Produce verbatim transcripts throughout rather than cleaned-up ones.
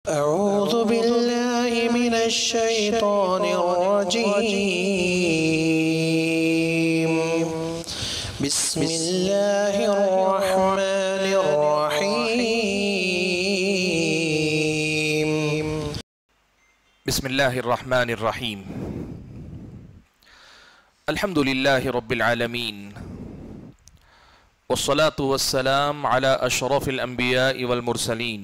أعوذ بالله من الشيطان الرجيم بسم الله الرحمن الرحيم بسم الله الرحمن الرحيم الحمد لله رب العالمين والصلاة والسلام على أشرف الأنبياء والمرسلين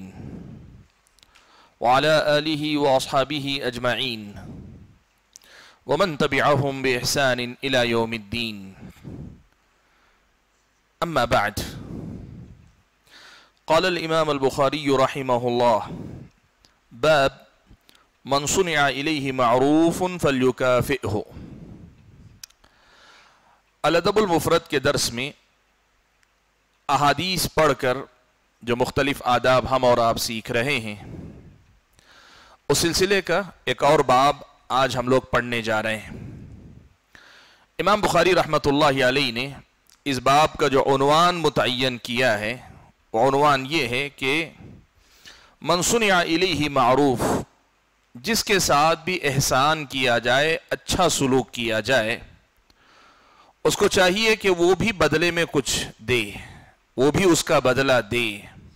وعلى آله وأصحابه أجمعين ومن تبعهم بإحسان إلى يوم الدين أما بعد قال الإمام البخاري رحمه الله باب من صنع إليه معروف فليكافئه الادب المفرد کے درس میں احادیث پڑھ کر جو مختلف آداب ہم اور آپ سیکھ رہے ہیں اس سلسلے کا ایک اور باب آج ہم لوگ پڑھنے جا رہے ہیں۔ امام بخاری رحمۃ اللہ علیہ نے اس باب کا جو عنوان متعین کیا ہے وہ عنوان یہ ہے کہ من صنع الیہ معروف، جس کے ساتھ بھی احسان کیا جائے، اچھا سلوک کیا جائے، اس کو چاہیے کہ وہ بھی بدلے میں کچھ دے، وہ بھی اس کا بدلہ دے۔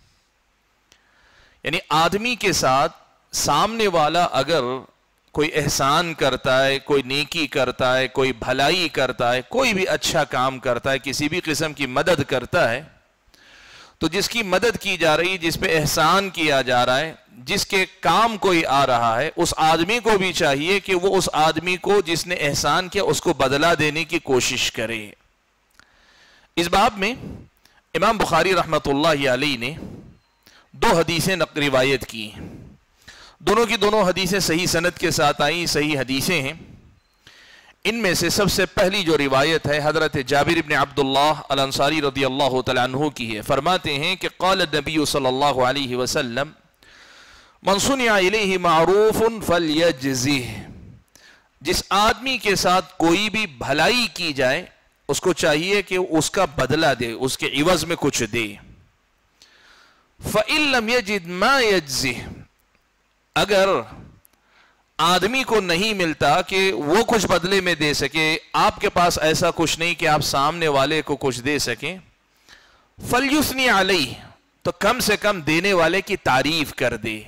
یعنی آدمی کے ساتھ سامنے والا اگر کوئی احسان کرتا ہے، کوئی نیکی کرتا ہے، کوئی بھلائی کرتا ہے، کوئی بھی اچھا کام کرتا ہے، کسی بھی قسم کی مدد کرتا ہے، تو جس کی مدد کی جا رہی، جس پہ احسان کیا جا رہا ہے، جس کے کام کوئی آ رہا ہے، اس آدمی کو بھی چاہیے کہ وہ اس آدمی کو جس نے احسان کیا اس کو بدلہ دینے کی کوشش کرے۔ اس باب میں امام بخاری رحمۃ اللہ علیہ نے دو حدیثیں نقل روایت کی، دونوں کی دونوں حدیثیں صحیح سند کے ساتھ آئیں، صحیح حدیثیں ہیں۔ ان میں سے سب سے پہلی جو روایت ہے حضرت جابر بن عبداللہ الانصاری رضی اللہ تعالیٰ عنہ کی ہے۔ فرماتے ہیں کہ قال النبی صلی اللہ علیہ وسلم من صنع الیہ معروف فلیجزہ، جس آدمی کے ساتھ کوئی بھی بھلائی کی جائے اس کو چاہیے کہ اس کا بدلہ دے، اس کے عوض میں کچھ دے۔ فإن لم یجد ما یجزہ، اگر آدمی کو نہیں ملتا کہ وہ کچھ بدلے میں دے سکے، آپ کے پاس ایسا کچھ نہیں کہ آپ سامنے والے کو کچھ دے سکیں، فلیثنی علیہ، تو کم سے کم دینے والے کی تعریف کر دے۔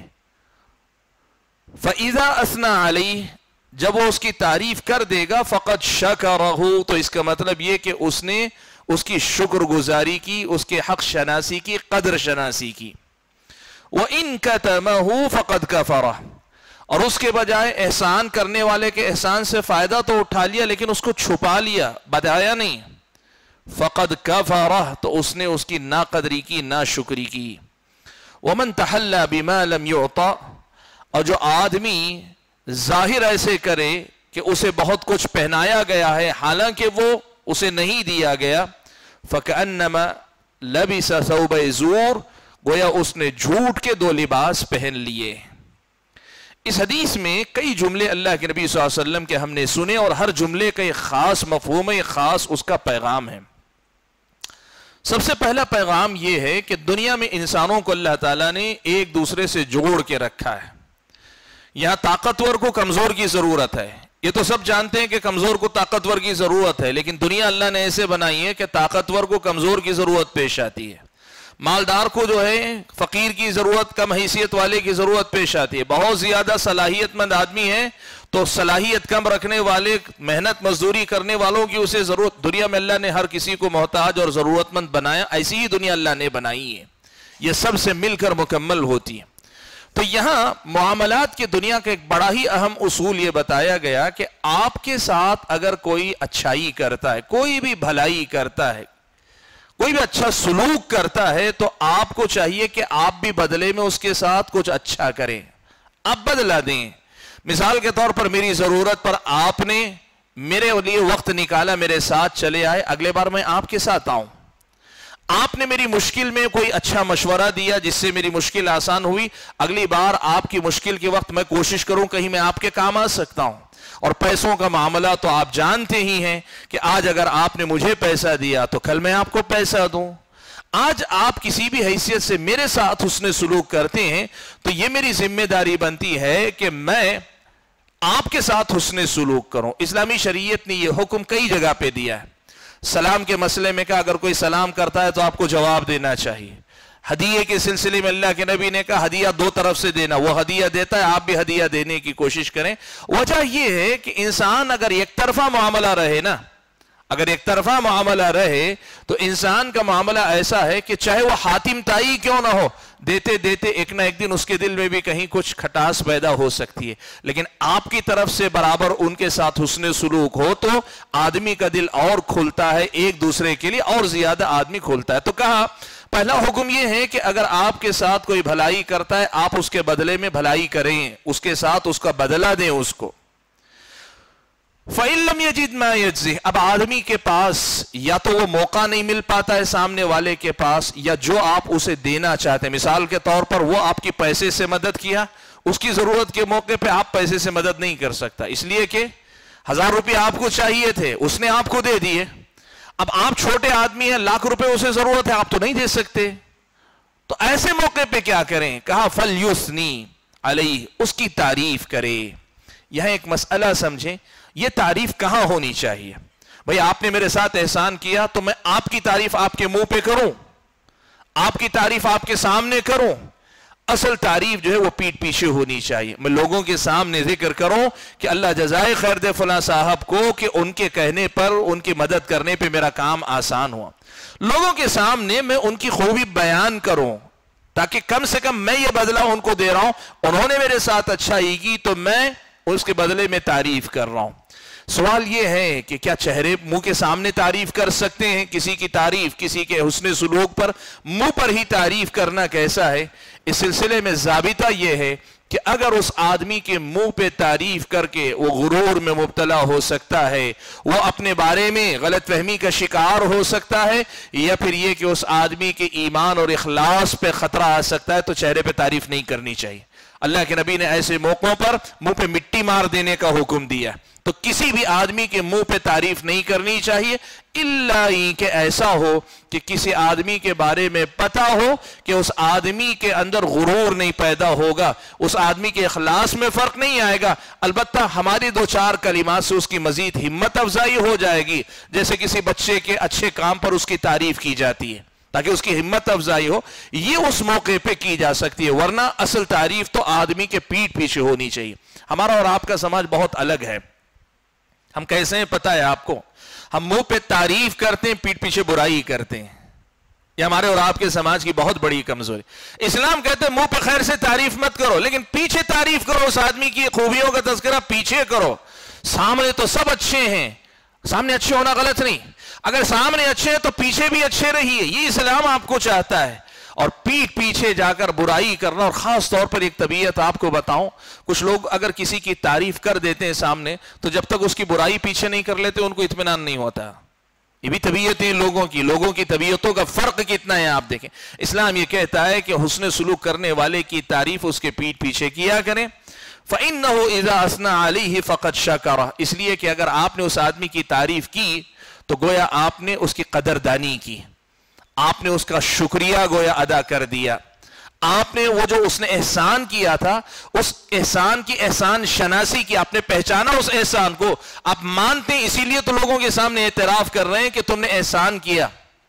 فإذا اثنى علیہ، جب وہ اس کی تعریف کر دے گا، فقد شکرہ، تو اس کا مطلب یہ کہ اس نے اس کی شکر گزاری کی، اس کے حق شناسی کی، قدر شناسی کی۔ وَإِن كَتَمَهُ فَقَدْ كَفَرَهُ، اور اس کے بجائے احسان کرنے والے کے احسان سے فائدہ تو اٹھا لیا لیکن اس کو چھپا لیا، بتایا نہیں، فَقَدْ كَفَرَهُ، تو اس نے اس کی ناقدری کی، ناشکری کی۔ وَمَن تَحَلَّى بِمَا لَمْ يُعْطَ، اور جو آدمی ظاہر ایسے کرے کہ اسے بہت کچھ پہنایا گیا ہے حالانکہ وہ اسے نہیں دیا گیا، فَكَأَنَّمَا لَبِسَ ثَوْبَ زُورٍ، گویا اس نے جھوٹ کے دو لباس پہن لیے۔ اس حدیث میں کئی جملے اللہ کے نبی صلی اللہ علیہ وسلم کے ہم نے سنے، اور ہر جملے کا ایک خاص مفہوم ہے، ایک خاص اس کا پیغام ہے۔ سب سے پہلا پیغام یہ ہے کہ دنیا میں انسانوں کو اللہ تعالیٰ نے ایک دوسرے سے جوڑ کے رکھا ہے۔ یہاں طاقتور کو کمزور کی ضرورت ہے، یہ تو سب جانتے ہیں کہ کمزور کو طاقتور کی ضرورت ہے، لیکن دنیا اللہ نے ایسے بنائی ہے کہ طاقتور کو کمزور کی ضرورت پیش آتی ہے، مالدار کو جو ہے فقیر کی ضرورت، کم حیثیت والے کی ضرورت پیش آتی ہے، بہت زیادہ صلاحیت مند آدمی ہے تو صلاحیت کم رکھنے والے، محنت مزدوری کرنے والوں کی اسے ضرورت۔ دنیا میں اللہ نے ہر کسی کو محتاج اور ضرورت مند بنایا، ایسی ہی دنیا اللہ نے بنائی ہے، یہ سب سے مل کر مکمل ہوتی ہے۔ تو یہاں معاملات کی دنیا کا ایک بڑا ہی اہم اصول یہ بتایا گیا کہ آپ کے ساتھ اگر کوئی اچھائی کرتا ہے، کوئی بھی بھلائی کرتا ہے، کوئی بھی اچھا سلوک کرتا ہے، تو آپ کو چاہیے کہ آپ بھی بدلے میں اس کے ساتھ کچھ اچھا کریں، آپ بدلہ دیں۔ مثال کے طور پر میری ضرورت پر آپ نے میرے لیے وقت نکالا، میرے ساتھ چلے آئے، اگلے بار میں آپ کے ساتھ آؤں۔ آپ نے میری مشکل میں کوئی اچھا مشورہ دیا جس سے میری مشکل آسان ہوئی، اگلی بار آپ کی مشکل کے وقت میں کوشش کروں کہیں میں آپ کے کام آ سکتا ہوں۔ اور پیسوں کا معاملہ تو آپ جانتے ہی ہیں کہ آج اگر آپ نے مجھے پیسہ دیا تو کل میں آپ کو پیسہ دوں، آج آپ کسی بھی حیثیت سے میرے ساتھ حسن سلوک کرتے ہیں تو یہ میری ذمہ داری بنتی ہے کہ میں آپ کے ساتھ حسن سلوک کروں. اسلامی شریعت نے یہ حکم کئی جگہ پہ دیا ہے. سلام کے مسئلے میں کہا اگر کوئی سلام کرتا ہے تو آپ کو جواب دینا چاہیے. ہدیے کے سلسلے میں اللہ کے نبی نے کہا ہدیہ دو طرف سے دینا, وہ ہدیہ دیتا ہے آپ بھی ہدیہ دینے کی کوشش کریں. وجہ یہ ہے کہ انسان اگر ایک طرفہ معاملہ رہے نا, اگر ایک طرفہ معاملہ رہے تو انسان کا معاملہ ایسا ہے کہ چاہے وہ حاتم تائی کیوں نہ ہو, دیتے دیتے ایک نہ ایک دن اس کے دل میں بھی کہیں کچھ کھٹاس پیدا ہو سکتی ہے. لیکن آپ کی طرف سے برابر ان کے ساتھ حسن سلوک ہو تو آدمی کا دل اور کھلتا ہے, ایک دوسرے کے لیے اور زیادہ آدمی کھلتا ہے. تو کہا پہلا حکم یہ ہے کہ اگر آپ کے ساتھ کوئی بھلائی کرتا ہے آپ اس کے بدلے میں بھلائی کریں, اس کے ساتھ اس کا بدلہ دیں اس کو. فَإِن لَمْ يَجِدْ مَا يَجْزِهِ, اب آدمی کے پاس یا تو وہ موقع نہیں مل پاتا ہے سامنے والے کے پاس, یا جو آپ اسے دینا چاہتے ہیں, مثال کے طور پر وہ آپ کی پیسے سے مدد کیا, اس کی ضرورت کے موقع پہ آپ پیسے سے مدد نہیں کر سکتا, اس لیے کہ ہزار روپے آپ کو چاہیے تھے, اس نے آپ کو دے دیے. اب آپ چھوٹے آدمی ہیں, لاکھ روپے اسے ضرورت ہے, آپ تو نہیں دے سکتے. تو ایسے موقع پہ کیا کریں؟ کہا فَلْيُثْنِي عَلَيْهِ, اس کی تعریف کرے. یہاں ایک مسئلہ سمجھیں, یہ تعریف کہاں ہونی چاہیے؟ بھئی آپ نے میرے ساتھ احسان کیا تو میں آپ کی تعریف آپ کے منہ پہ کروں, آپ کی تعریف آپ کے سامنے کروں؟ اصل تعریف جو ہے وہ پیٹ پیچھے ہونی چاہیے. میں لوگوں کے سامنے ذکر کروں کہ اللہ جزائے خیر دے فلاں صاحب کو, کہ ان کے کہنے پر ان کی مدد کرنے پہ میرا کام آسان ہوا. لوگوں کے سامنے میں ان کی خوبی بیان کروں تاکہ کم سے کم میں یہ بدلہ ان کو دے رہا ہوں, انہوں نے میرے ساتھ اچھائی کی تو میں اس کے بدلے میں تعریف کر رہا ہوں. سوال یہ ہے کہ کیا چہرے منہ کے سامنے تعریف کر سکتے ہیں کسی کی تعریف؟ کسی کے حسن سلوک پر منہ پر ہی تعریف کرنا کیسا ہے؟ اس سلسلے میں ضابطہ یہ ہے کہ اگر اس آدمی کے منہ پہ تعریف کر کے وہ غرور میں مبتلا ہو سکتا ہے, وہ اپنے بارے میں غلط فہمی کا شکار ہو سکتا ہے, یا پھر یہ کہ اس آدمی کے ایمان اور اخلاص پہ خطرہ آ سکتا ہے, تو چہرے پہ تعریف نہیں کرنی چاہیے. اللہ کے نبی نے ایسے موقعوں پر منہ پہ مٹی مار دینے کا حکم دیا. تو کسی بھی آدمی کے منہ پہ تعریف نہیں کرنی چاہیے, الا کہ ایسا ہو کہ کسی آدمی کے بارے میں پتا ہو کہ اس آدمی کے اندر غرور نہیں پیدا ہوگا, اس آدمی کے اخلاص میں فرق نہیں آئے گا. البتہ ہماری دو چار کلمات سے اس کی مزید ہمت افزائی ہو جائے گی, جیسے کسی بچے کے اچھے کام پر اس کی تعریف کی جاتی ہے تاکہ اس کی ہمت افزائی ہو, یہ اس موقع پہ کی جا سکتی ہے. ورنہ اصل تعریف تو آدمی کے پیٹ پیچھے ہونی چاہیے. ہمارا اور آپ کا سماج بہت الگ ہے. ہم کیسے ہیں پتہ ہے آپ کو؟ ہم منہ پہ تعریف کرتے ہیں, پیٹ پیچھے برائی کرتے ہیں. یہ ہمارے اور آپ کے سماج کی بہت بڑی کمزوری. اسلام کہتے ہیں منہ پہ خیر سے تعریف مت کرو, لیکن پیچھے تعریف کرو, اس آدمی کی خوبیوں کا تذکرہ پیچھے کرو. سامنے تو سب اچھے ہیں, سامنے اچھے ہونا غلط نہیں, اگر سامنے اچھے ہیں تو پیچھے بھی اچھے رہیے, یہ اسلام آپ کو چاہتا ہے. اور پیٹ پیچھے جا کر برائی کرنا, اور خاص طور پر ایک طبیعت آپ کو بتاؤں, کچھ لوگ اگر کسی کی تعریف کر دیتے ہیں سامنے تو جب تک اس کی برائی پیچھے نہیں کر لیتے ان کو اطمینان نہیں ہوتا. یہ بھی طبیعتیں لوگوں کی, لوگوں کی طبیعتوں کا فرق کتنا ہے آپ دیکھیں. اسلام یہ کہتا ہے کہ حسن سلوک کرنے والے کی تعریف اس کے پیٹ پیچھے کیا کریں. فَإِنَّهُ إِذَا أَثْنَى عَلَيْهِ فَقَدْ شَكَرَ, اس لیے کہ اگر آپ نے اس آدمی کی تعریف کی تو گویا آپ نے اس کی قدردانی کی, آپ نے اس کا شکریہ گویا ادا کر دیا. آپ نے وہ جو اس نے احسان کیا تھا اس احسان کی احسان شناسی کی, آپ نے پہچانا اس احسان کو, آپ مانتے ہیں, اسی لیے تو لوگوں کے سامنے اعتراف کر رہے ہیں کہ تم نے احسان کیا.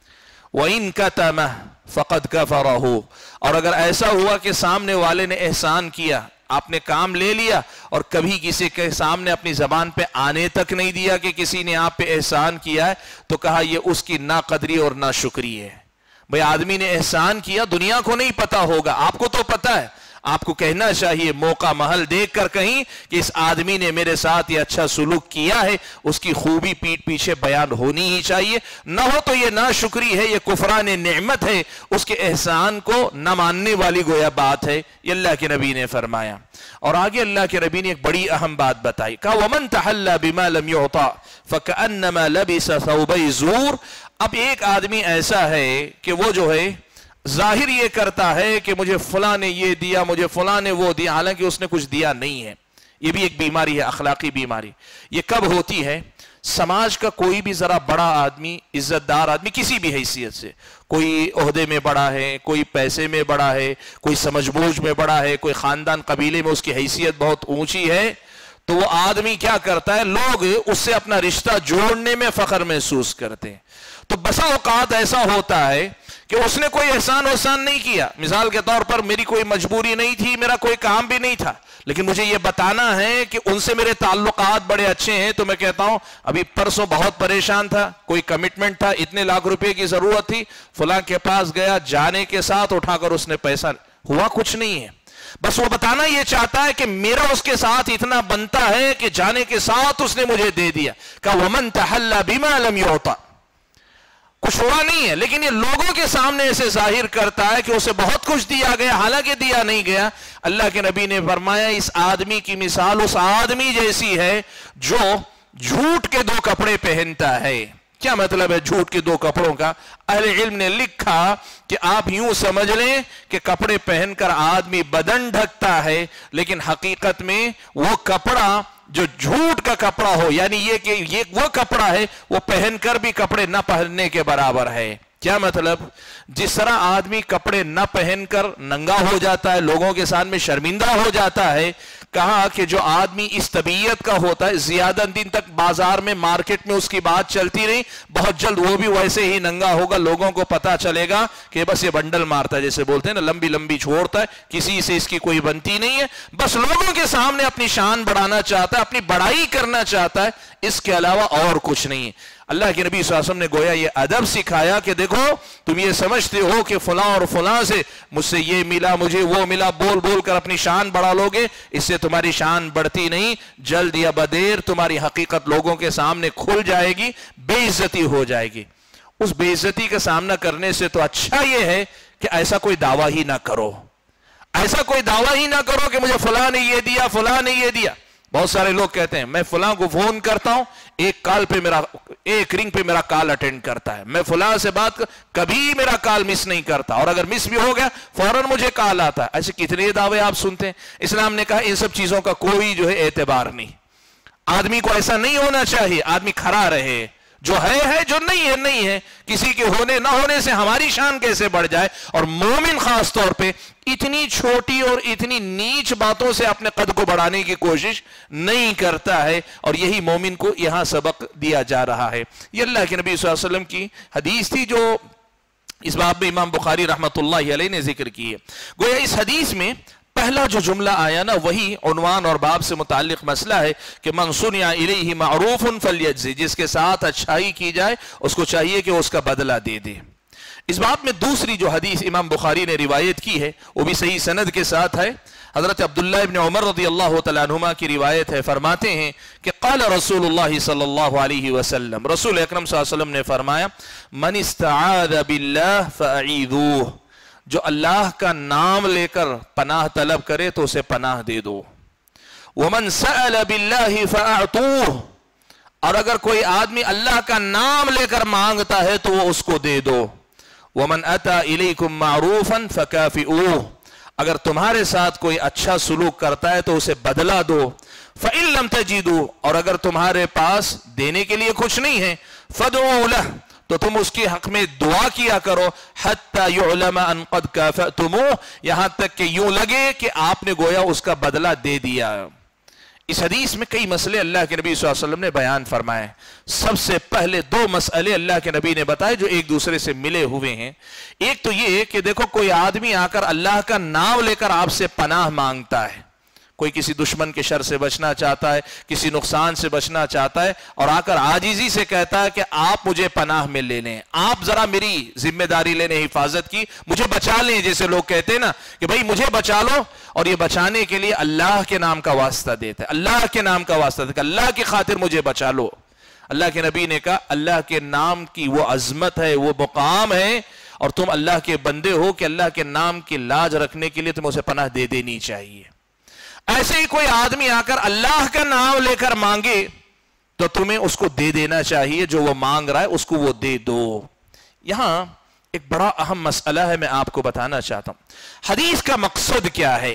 وَإِن كَتَمَهُ فَقَدْ كَفَرَهُ, اور اگر ایسا ہوا کہ سامنے والے نے احسان کیا, آپ نے کام لے لیا اور کبھی کسی کے سامنے اپنی زبان پہ آنے تک نہیں دیا کہ کسی نے آپ پہ احسان کیا ہے, تو کہا یہ اس کی ناقدری اور ناشکری ہے. بھئی آدمی نے احسان کیا, دنیا کو نہیں پتا ہوگا, آپ کو تو پتا ہے. آپ کو کہنا چاہیے موقع محل دیکھ کر کہیں کہ اس آدمی نے میرے ساتھ یہ اچھا سلوک کیا ہے, اس کی خوبی پیٹ پیچھے بیان ہونی ہی چاہیے. نہ ہو تو یہ ناشکری ہے, یہ کفران نعمت ہے, اس کے احسان کو نہ ماننے والی گویا بات ہے. یہ اللہ کے نبی نے فرمایا. اور آگے اللہ کے نبی نے ایک بڑی اہم بات بتائی, کہا وَمَن تَحَلَّى بِمَا لَمْ يُعْطَى فَكَأَنَّمَا لَبِسَ ثَوْبَيْ زُورٍ. اب ایک آدمی ایسا ہے کہ وہ جو ہے ظاہر یہ کرتا ہے کہ مجھے فلاں نے یہ دیا, مجھے فلاں نے وہ دیا, حالانکہ اس نے کچھ دیا نہیں ہے. یہ بھی ایک بیماری ہے, اخلاقی بیماری. یہ کب ہوتی ہے؟ समाज का कोई भी जरा बड़ा आदमी, इज्जतदार आदमी किसी भी हैसियत से, कोई ओहदे में बड़ा है, कोई पैसे में बड़ा है, कोई समझबूझ में बड़ा है, कोई खानदान कबीले में उसकी हैसियत बहुत ऊंची है, तो वो आदमी क्या करता है, लोग उससे अपना रिश्ता जोड़ने में फख्र महसूस करते हैं। तो बसा औकात ऐसा होता है कि उसने कोई एहसान वहसान नहीं किया, मिसाल के तौर पर मेरी कोई मजबूरी नहीं थी, मेरा कोई काम भी नहीं था, लेकिन मुझे यह बताना है कि उनसे मेरे ताल्लुकात बड़े अच्छे हैं, तो मैं कहता हूं अभी परसों बहुत परेशान था, कोई कमिटमेंट था, इतने लाख रुपए की जरूरत थी, फलां के पास गया, जाने के साथ उठाकर उसने पैसा, हुआ कुछ नहीं है, बस वो बताना यह चाहता है कि मेरा उसके साथ इतना बनता है कि जाने के साथ उसने मुझे दे दिया। का वमन तहल्ला बिमा लम युता, कुछ हुआ नहीं है, लेकिन ये लोगों के सामने ऐसे जाहिर करता है कि उसे बहुत कुछ दिया गया, हालांकि दिया नहीं गया। अल्लाह के नबी ने फरमाया इस आदमी की मिसाल उस आदमी जैसी है जो झूठ के दो कपड़े पहनता है। क्या मतलब है झूठ के दो कपड़ों का? अहले इल्म ने लिखा कि आप यूं समझ लें कि कपड़े पहनकर आदमी बदन ढकता है, लेकिन हकीकत में वो कपड़ा जो झूठ का कपड़ा हो, यानी ये कि ये वो कपड़ा है वो पहनकर भी कपड़े न पहनने के बराबर है। क्या मतलब? जिस तरह आदमी कपड़े न पहनकर नंगा हो जाता है, लोगों के सामने शर्मिंदा हो जाता है, कहा कि जो आदमी इस तबीयत का होता है, ज्यादा दिन तक बाजार में मार्केट में उसकी बात चलती रही, बहुत जल्द वो भी वैसे ही नंगा होगा, लोगों को पता चलेगा कि बस ये बंडल मारता है, जैसे बोलते हैं ना, लंबी लंबी छोड़ता है, किसी से इसकी कोई बनती नहीं है, बस लोगों के सामने अपनी शान बढ़ाना चाहता है, अपनी बड़ाई करना चाहता है, इसके अलावा और कुछ नहीं है। अल्लाह के नबी सल्लल्लाहु अलैहि वसल्लम ने गोया ये अदब सिखाया कि देखो तुम ये समझते हो कि फलां और फलां से मुझसे ये मिला, मुझे वो मिला, बोल बोल कर अपनी शान बढ़ा लोगे, इससे तुम्हारी शान बढ़ती नहीं, जल्द या बदेर तुम्हारी हकीकत लोगों के सामने खुल जाएगी, बेइज्जती हो जाएगी। उस बेइज्जती का सामना करने से तो अच्छा ये है कि ऐसा कोई दावा ही ना करो, ऐसा कोई दावा ही ना करो कि मुझे फलां ने ये दिया, फलां ने ये दिया। बहुत सारे लोग कहते हैं मैं फलां को फोन करता हूं, एक कॉल पे मेरा एक रिंग पे मेरा कॉल अटेंड करता है, मैं फलां से बात कर, कभी मेरा कॉल मिस नहीं करता, और अगर मिस भी हो गया फौरन मुझे कॉल आता है। ऐसे कितने दावे आप सुनते हैं। इस्लाम ने कहा इन सब चीजों का कोई जो है एतबार नहीं, आदमी को ऐसा नहीं होना चाहिए, आदमी खड़ा रहे, जो है है, जो नहीं है नहीं है, किसी के होने ना होने से हमारी शान कैसे बढ़ जाए। और मोमिन खास तौर पे इतनी छोटी और इतनी नीच बातों से अपने कद को बढ़ाने की कोशिश नहीं करता है, और यही मोमिन को यहां सबक दिया जा रहा है। ये अल्लाह के नबी सल्लल्लाहु अलैहि वसल्लम की हदीस थी जो इस बाब में इमाम बुखारी रहमतुल्लाहि अलैहि ने जिक्र की है। गोया इस हदीस में पहला जो जुमला आया ना वही उन्वान और बाब से मुताल्लिक मसला है कि मन सुनिया इलैहि मारूफुन फल्यज्ज़ि, जिसके साथ अच्छाई की जाए उसको चाहिए कि उसका बदला दे दे। इस बात में दूसरी जो हदीस इमाम बुखारी ने रिवायत की है वो भी सही सनद के साथ है। हजरत अब्दुल्लाह इब्न उमर रज़ियल्लाहु तआला अन्हुमा की रिवायत है, फरमाते हैं कि क़ाल रसूलुल्लाह सल्लल्लाहु अलैहि वसल्लम, रसूल अकरम सल्लल्लाहु अलैहि वसल्लम ने फरमाया मन इस्तआज़ बिल्लाह फ़अईज़ूह, जो अल्लाह का नाम लेकर पनाह तलब करे तो उसे पनाह दे दो। वमन सअल बिल्लाहि फ़अअतूह, और अगर कोई आदमी अल्लाह का नाम लेकर मांगता है तो वो उसको दे दो। वमन अता इलैकुम मारूफन फ़काफ़िऊह, अगर तुम्हारे साथ कोई अच्छा सुलूक करता है तो उसे बदला दो। फ़इन लम तजिदू, और अगर तुम्हारे पास देने के लिए कुछ नहीं है, फ़दऊ लह, तो तुम उसके हक में दुआ किया करो, हत्ता युअलमा अन क़द काफ़अतुमूह, यहां तक कि यूं लगे कि आपने गोया उसका बदला दे दिया। इस हदीस में कई मसले अल्लाह के नबी सल्लल्लाहु अलैहि वसल्लम ने बयान फरमाए। सबसे पहले दो मसले अल्लाह के नबी ने बताए जो एक दूसरे से मिले हुए हैं। एक तो ये कि देखो कोई आदमी आकर अल्लाह का नाम लेकर आपसे पनाह मांगता है, कोई किसी दुश्मन के शर से बचना चाहता है, किसी नुकसान से बचना चाहता है, और आकर आजीजी से कहता है कि आप मुझे पनाह में ले लें, आप जरा मेरी जिम्मेदारी लेने हिफाजत की, मुझे बचा लें। जैसे लोग कहते हैं ना कि भाई मुझे बचा लो, और ये बचाने के लिए अल्लाह के नाम का वास्ता देते हैं, अल्लाह के नाम का वास्ता देते, अल्लाह की खातिर मुझे बचा लो। अल्लाह के नबी ने कहा अल्लाह के नाम की वो अजमत है, वो मुकाम है, और तुम अल्लाह के बंदे हो कि अल्लाह के नाम की लाज रखने के लिए तुम्हें उसे पनाह दे देनी चाहिए। ऐसे ही कोई आदमी आकर अल्लाह का नाम लेकर मांगे तो तुम्हें उसको दे देना चाहिए, जो वो मांग रहा है उसको वो दे दो। यहां एक बड़ा अहम मसला है, मैं आपको बताना चाहता हूं हदीस का मकसद क्या है।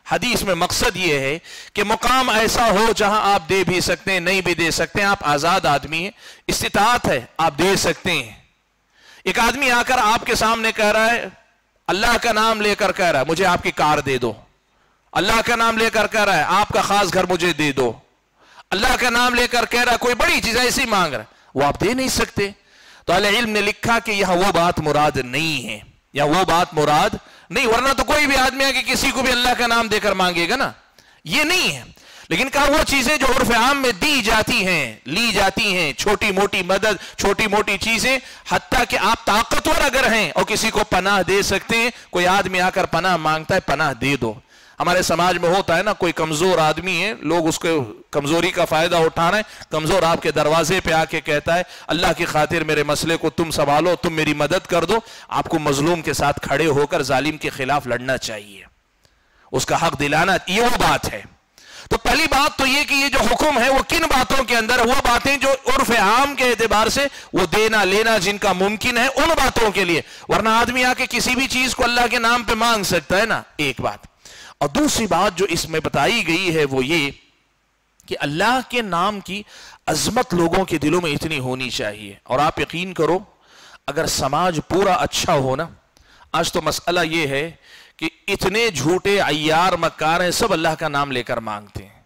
حدیث میں مقصد یہ ہے کہ مقام ایسا ہو جہاں آپ دے بھی سکتے ہیں، نہیں بھی دے سکتے ہیں، آپ آزاد آدمی ہیں، استطاعت ہے، آپ دے سکتے ہیں۔ ایک آدمی آ کر آپ کے سامنے کہہ رہا ہے، اللہ کا نام لے کر کہہ رہا ہے مجھے آپ کی کار دے دو، اللہ کا نام لے کر کہہ رہا ہے آپ کا خاص گھر مجھے دے دو، اللہ کا نام لے کر کہہ رہا ہے کوئی بڑی چیز ایسی مانگ رہا ہے، وہ آپ دے نہیں سکتے۔ تو اہل علم نے لکھا کہ یہاں وہ بات مراد نہیں ہے، یا وہ بات مراد نہیں، ورنہ تو کوئی بھی آدمی ہے کہ کسی کو بھی اللہ کا نام دے کر مانگے گا نا، یہ نہیں ہے۔ لیکن کہا وہ چیزیں جو عرف عام میں دی جاتی ہیں، لی جاتی ہیں، چھوٹی موٹی مدد، چھوٹی موٹی چیزیں، حتیٰ کہ آپ طاقتور اگر ہیں اور کسی کو پناہ دے سکتے ہیں، کوئی آدمی آ کر پناہ مانگتا ہے پناہ دے دو۔ ہمارے سماج میں ہوتا ہے نا، کوئی کمزور آدمی ہے، لوگ اس کو کمزوری کا فائدہ اٹھا رہے ہیں، کمزور آپ کے دروازے پہ آ کے کہتا ہے اللہ کی خاطر میرے مسئلے کو تم سنبھالو، تم میری مدد کر دو۔ آپ کو مظلوم کے ساتھ کھڑے ہو کر ظالم کے خلاف لڑنا چاہیے، اس کا حق دلانا، یہ وہ بات ہے۔ تو پہلی بات تو یہ کہ یہ جو حکم ہے وہ کن باتوں کے اندر، وہ باتیں جو عرف عام کے اعتبار سے وہ دینا لینا جن کا ممکن ہے ان باتوں کے لیے، ورنہ آدمی آ کے کسی بھی چیز کو اللہ کے نام پہ مانگ سکتا ہے نا، ایک بات۔ اور دوسری بات جو اس میں بتائی گئی ہے وہ یہ کہ اللہ کے نام کی عظمت لوگوں کے دلوں میں اتنی ہونی چاہیے۔ اور آپ یقین کرو اگر سماج پورا اچھا ہو نا، آج تو مسئلہ یہ ہے کہ اتنے جھوٹے عیار مکار ہیں، سب اللہ کا نام لے کر مانگتے ہیں،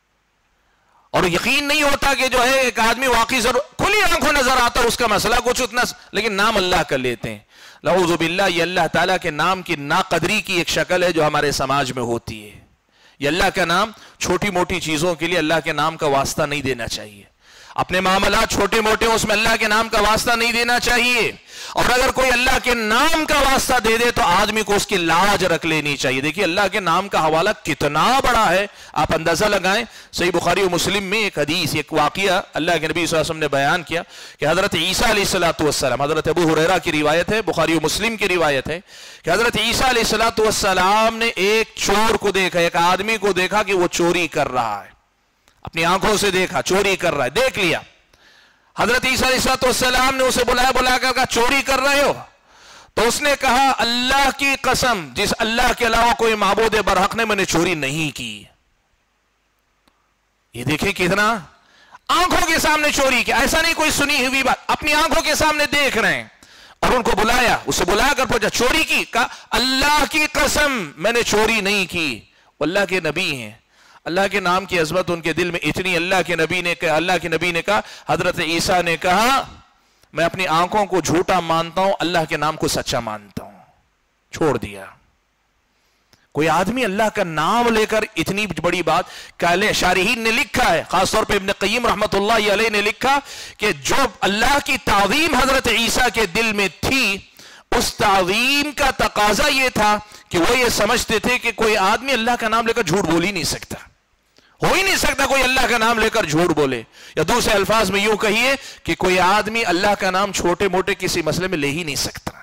اور یقین نہیں ہوتا کہ جو ہے ایک آدمی واقعی ضرور کھلی آنکھوں نظر آتا اس کا مسئلہ کچھ اتنا، لیکن نام اللہ کا لیتے ہیں۔ نعوذ باللہ، یہ اللہ تعالیٰ کے نام کی ناقدری کی ایک شکل ہے جو ہمارے سماج میں ہوتی ہے۔ یہ اللہ کا نام چھوٹی موٹی چیزوں کے لیے اللہ کے نام کا واسطہ نہیں دینا چاہیے، اپنے معاملات چھوٹے موٹے اس میں اللہ کے نام کا واسطہ نہیں دینا چاہیے، اور اگر کوئی اللہ کے نام کا واسطہ دے دے تو آدمی کو اس کی لاج رکھ لینی چاہیے۔ دیکھیے اللہ کے نام کا حوالہ کتنا بڑا ہے، آپ اندازہ لگائیں۔ صحیح بخاری و مسلم میں ایک حدیث، ایک واقعہ اللہ کے نبی صلی اللہ علیہ وسلم نے بیان کیا کہ حضرت عیسیٰ علیہ السلام، حضرت ابو ہریرہ کی روایت ہے، بخاری و مسلم کی روایت ہے کہ حضرت عیسیٰ علیہ السلام نے ایک چور کو دیکھا، ایک آدمی کو دیکھا کہ وہ چوری کر رہا ہے، اپنی آنکھوں سے دیکھا چوری کر رہا ہے، دیکھ لیا۔ حضرت عیسیٰ علیہ السلام نے اسے بلایا، بلا کر کہا چوری کر رہے ہو؟ تو اس نے کہا اللہ کی قسم جس اللہ کے علاوہ کوئی معبود برحق نہیں، میں نے چوری نہیں کی۔ یہ دیکھیں کتنا آنکھوں کے سامنے چوری کیا، ایسا نہیں کوئی سنی ہوئی بات، اپنی آنکھوں کے سامنے دیکھ رہے ہیں۔ اور ان کو بلایا، اسے بلا کر پوچھا چوری کی؟ کہا اللہ کی قسم میں نے چوری نہیں کی۔ وہ اللہ کے نبی ہیں، اللہ کے نام کی عظمت ان کے دل میں اتنی، اللہ کے نبی نے کہا اللہ کے نبی نے کہا حضرت عیسیٰ نے کہا میں اپنی آنکھوں کو جھوٹا مانتا ہوں، اللہ کے نام کو سچا مانتا ہوں، چھوڑ دیا۔ کوئی آدمی اللہ کا نام لے کر اتنی بڑی بات، کہلے شارحین نے لکھا ہے، خاص طور پہ ابن قیم رحمت اللہ علیہ نے لکھا کہ جو اللہ کی تعظیم حضرت عیسیٰ کے دل میں تھی، اس تعظیم کا تقاضا یہ تھا کہ وہ یہ سمجھتے تھے کہ کوئی آدمی اللہ کا نام لے کر جھوٹ بول ہی نہیں سکتا، ہو ہی نہیں سکتا کوئی اللہ کا نام لے کر جھوٹ بولے، یا دوسرے الفاظ میں یوں کہیے کہ کوئی آدمی اللہ کا نام چھوٹے موٹے کسی مسئلے میں لے ہی نہیں سکتا،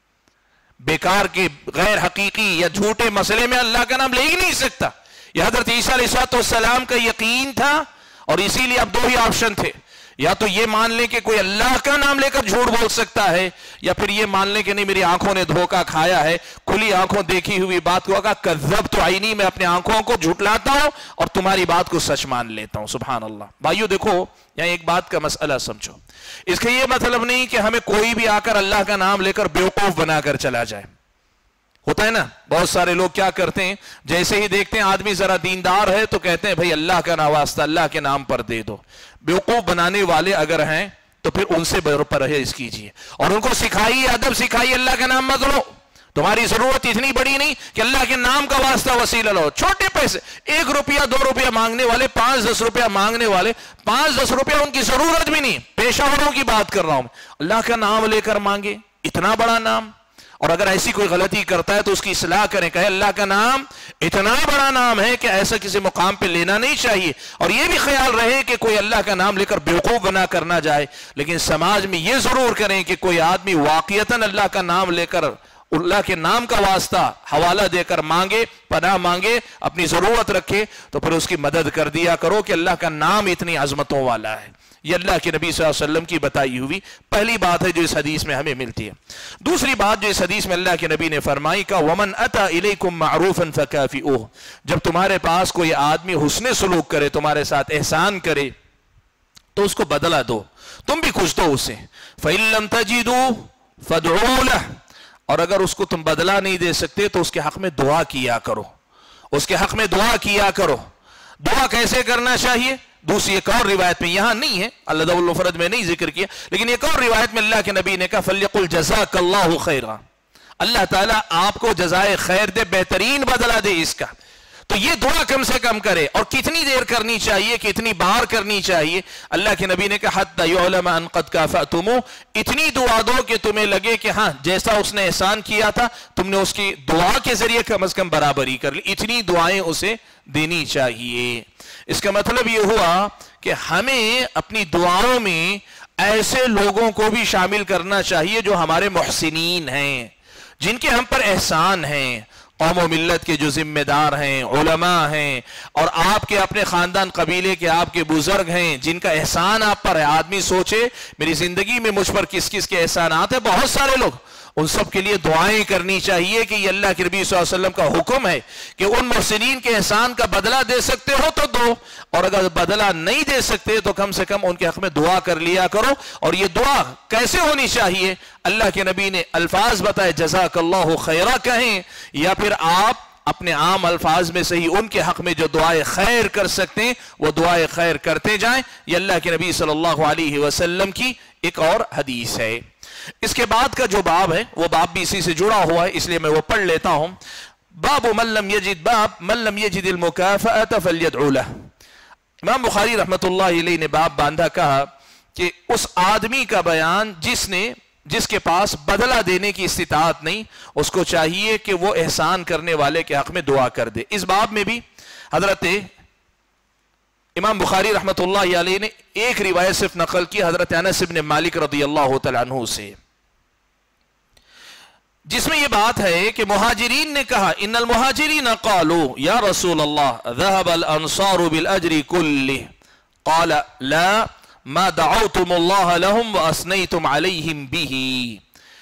بیکار کے غیر حقیقی یا جھوٹے مسئلے میں اللہ کا نام لے ہی نہیں سکتا۔ یہ حضرت عیسیٰ علیہ السلام کا یقین تھا، اور اسی لیے اب دو ہی آپشن تھے، یا تو یہ مان لیں کہ کوئی اللہ کا نام لے کر جھوٹ بول سکتا ہے، یا پھر یہ مان لیں کہ نہیں میری آنکھوں نے دھوکہ کھایا ہے، کھلی آنکھوں دیکھی ہوئی بات کو کہا کذبت عینی، میں اپنے آنکھوں کو جھٹلاتا ہوں اور تمہاری بات کو سچ مان لیتا ہوں۔ سبحان اللہ۔ بھائیو دیکھو یہاں ایک بات کا مسئلہ سمجھو، اس کا یہ مطلب نہیں کہ ہمیں کوئی بھی آ کر اللہ کا نام لے کر بیوقوف بنا کر چلا جائے۔ ہوتا ہے نا بہت سارے لوگ کیا کرتے ہیں، جیسے ہی دیکھتے ہیں آدمی ذرا دیندار ہے تو کہتے ہیں بھئی اللہ کا نام واسطہ اللہ کے نام پر دے دو۔ بیوقوف بنانے والے اگر ہیں تو پھر ان سے پرہیز کیجیے، اور ان کو سکھائیے، ادب سکھائیے، اللہ کا نام مت لو، تمہاری ضرورت اتنی بڑی نہیں کہ اللہ کے نام کا واسطہ وسیلہ لو۔ چھوٹے پیسے، ایک روپیہ دو روپیہ مانگنے والے، پانچ دس روپیہ مانگنے والے، پانچ دس روپیہ ان کی ضرورت بھی نہیں، پیشہ وروں کی بات کر رہا ہوں، اللہ کا نام لے کر مانگے، اتنا بڑا نام۔ اور اگر ایسی کوئی غلطی کرتا ہے تو اس کی اصلاح کریں، کہے اللہ کا نام اتنا بڑا نام ہے کہ ایسا کسی مقام پہ لینا نہیں چاہیے، اور یہ بھی خیال رہے کہ کوئی اللہ کا نام لے کر بیوقوف بنا کر نہ جائے، لیکن سماج میں یہ ضرور کریں کہ کوئی آدمی واقعتاً اللہ کا نام لے کر اللہ کے نام کا واسطہ حوالہ دے کر مانگے، پناہ مانگے، اپنی ضرورت رکھے تو پھر اس کی مدد کر دیا کرو کہ اللہ کا نام اتنی عظمتوں والا ہے۔ یہ اللہ کے نبی صلی اللہ علیہ وسلم کی بتائی ہوئی پہلی بات ہے جو اس حدیث میں ہمیں ملتی ہے۔ دوسری بات جو اس حدیث میں اللہ کے نبی نے فرمائی کہ وَمَنْ أَتَى إِلَيْكُمْ مَعْرُوفًا فَكَافِئُوهُ، جب تمہارے پاس کوئی آدمی حسن سلوک کرے، تمہارے ساتھ احسان کرے تو اس کو بدلہ دو، تم بھی کچھ دو اسے۔ فَإِن لَمْ تَجِدُوا فَادْعُوا لَهُ، اور اگر اس کو تم بدلہ نہیں دے سکتے تو اس کے حق میں دعا کیا کرو، اس کے حق میں دعا کیا کرو۔ دعا کیسے کرنا چاہیے؟ دوسری ایک اور روایت میں، یہاں نہیں ہے، اللہ دعو المفرد میں نہیں ذکر کیا، لیکن ایک اور روایت میں اللہ کے نبی نے کہا فَلْيَقُلْ جَزَاكَ اللَّهُ خَيْرًا، اللہ تعالیٰ آپ کو جزائے خیر دے، بہترین بدلہ دے اس کا۔ تو یہ دعا کم سے کم کرے، اور کتنی دیر کرنی چاہیے، کتنی بار کرنی چاہیے؟ اللہ کے نبی نے کہا حَتَّى يُعْلَمَ أَنْ قَدْ كَافَأْتُمُوهُ، اتنی دعا دو کہ تمہیں لگے کہ ہاں جیسا اس نے احسان کیا تھا تم نے اس کی دعا کے ذریعے کم از کم برابری کر لی، اتنی دعائیں اسے دینی چاہیے۔ اس کا مطلب یہ ہوا کہ ہمیں اپنی دعاؤں میں ایسے لوگوں کو بھی شامل کرنا چاہیے جو ہمارے محسنین ہیں، جن کے ہم پر احسان ہیں، قوم و ملت کے جو ذمہ دار ہیں، علماء ہیں، اور آپ کے اپنے خاندان قبیلے کے آپ کے بزرگ ہیں جن کا احسان آپ پر ہے۔ آدمی سوچے میری زندگی میں مجھ پر کس کس کے احسانات ہیں، بہت سارے لوگ، ان سب کے لیے دعائیں کرنی چاہیے کہ یہ اللہ کے نبی صلی اللہ علیہ وسلم کا حکم ہے کہ ان محسنین کے احسان کا بدلہ دے سکتے ہو تو دو، اور اگر بدلہ نہیں دے سکتے تو کم سے کم ان کے حق میں دعا کر لیا کرو۔ اور یہ دعا کیسے ہونی چاہیے؟ اللہ کے نبی نے الفاظ بتائے، جزاک اللہ خیرہ کہیں، یا پھر آپ اپنے عام الفاظ میں سے ہی ان کے حق میں جو دعائے خیر کر سکتے ہیں وہ دعائے خیر کرتے جائیں۔ یہ اللہ کے نبی صلی اللہ علیہ وسلم کی ایک اور حدیث ہے۔ اس کے بعد کا جو باب ہے وہ باب بھی اسی سے جڑا ہوا ہے، اس لیے میں وہ پڑھ لیتا ہوں۔ باب من لم یجد باب من لم یجد المکافأة فلیدعو لہ۔ امام بخاری رحمت اللہ علیہ نے باب باندھا، کہا کہ اس آدمی کا بیان جس نے جس کے پاس بدلہ دینے کی استطاعت نہیں، اس کو چاہیے کہ وہ احسان کرنے والے کے حق میں دعا کر دے۔ اس باب میں بھی حضرت امام بخاری رحمت اللہ علیہ نے ایک روایت صرف نقل کی حضرت انس بن مالک رضی اللہ تعالیٰ عنہ سے، جس میں یہ بات ہے کہ مہاجرین نے کہا ان المہاجرین قالوا یا رسول اللہ ذهب الانصار بالاجر كله قال لا ما دعوتم الله لهم واثنيتم عليهم به۔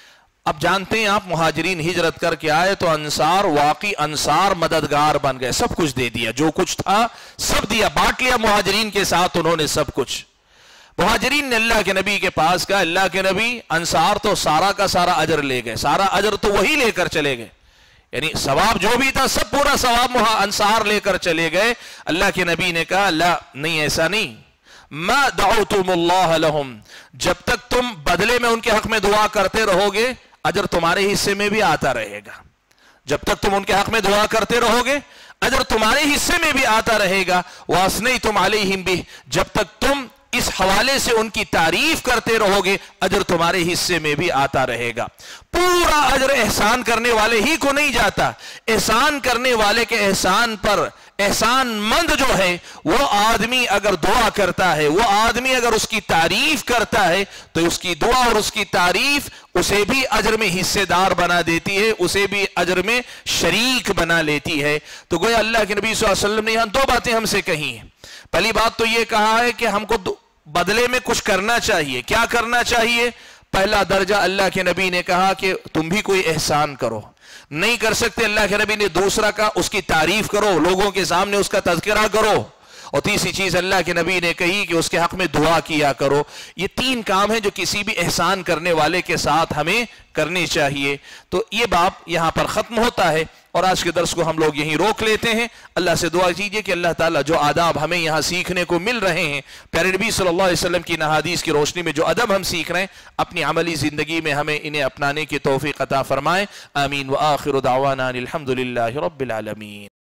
اب جانتے ہیں آپ مہاجرین ہجرت کر کے آئے تو انصار واقعی انصار مددگار بن گئے، سب کچھ دے دیا، جو کچھ تھا سب دیا، بانٹ لیا مہاجرین کے ساتھ انہوں نے سب کچھ۔ مہاجرین نے اللہ کے نبی کے پاس کہا اللہ کے نبی انصار تو سارا کا سارا اجر لے گئے، سارا اجر تو وہی لے کر چلے گئے، یعنی ثواب جو بھی تھا سب پورا ثواب انصار لے کر چلے گئے۔ اللہ کے نبی نے کہا لا، نہیں ایسا نہیں، ما دعوتم اللہ لہم، جب تک تم بدلے میں ان کے حق میں دعا کرتے رہو گے اجر تمہارے حصے میں بھی آتا رہے گا، جب تک تم ان کے حق میں دعا کرتے رہو گے اجر تمہارے حصے میں بھی آتا رہے گا۔ وَأَثْنَيْتُمْ عَلَيْهِمْ بِهِ، جب تک تم اس حوالے سے ان کی تعریف کرتے رہو گے اجر تمہارے حصے میں بھی آتا رہے گا۔ پورا اجر احسان کرنے والے ہی کو نہیں جاتا، احسان کرنے والے کے احسان پر احسان مند جو ہے وہ آدمی اگر دعا کرتا ہے، وہ آدمی اگر اس کی تعریف کرتا ہے تو اس کی دعا اور اس کی تعریف اسے بھی اجر میں حصے دار بنا دیتی ہے، اسے بھی اجر میں شریک بنا لیتی ہے۔ تو گویا اللہ کے نبی صلی اللہ علیہ وسلم نے یہاں دو باتیں ہم سے کہی ہیں۔ پہلی بات تو یہ کہا ہے کہ ہم کو بدلے میں کچھ کرنا چاہیے۔ کیا کرنا چاہیے؟ پہلا درجہ اللہ کے نبی نے کہا کہ تم بھی کوئی احسان کرو، نہیں کر سکتے اللہ کے نبی نے دوسرا کہا اس کی تعریف کرو، لوگوں کے سامنے اس کا تذکرہ کرو، اور تیسری چیز اللہ کے نبی نے کہی کہ اس کے حق میں دعا کیا کرو۔ یہ تین کام ہیں جو کسی بھی احسان کرنے والے کے ساتھ ہمیں کرنے چاہیے۔ تو یہ باب یہاں پر ختم ہوتا ہے اور آج کے درس کو ہم لوگ یہیں روک لیتے ہیں۔ اللہ سے دعا کیجئے کہ اللہ تعالیٰ جو آداب ہمیں یہاں سیکھنے کو مل رہے ہیں، پیارے نبی صلی اللہ علیہ وسلم کی احادیث کی روشنی میں جو ادب ہم سیکھ رہے ہیں، اپنی عملی زندگی میں ہمیں انہیں اپنانے کی توفیق عطا فرمائے۔ آمین۔ وآخر دعوانا الحمد للہ رب العالمین۔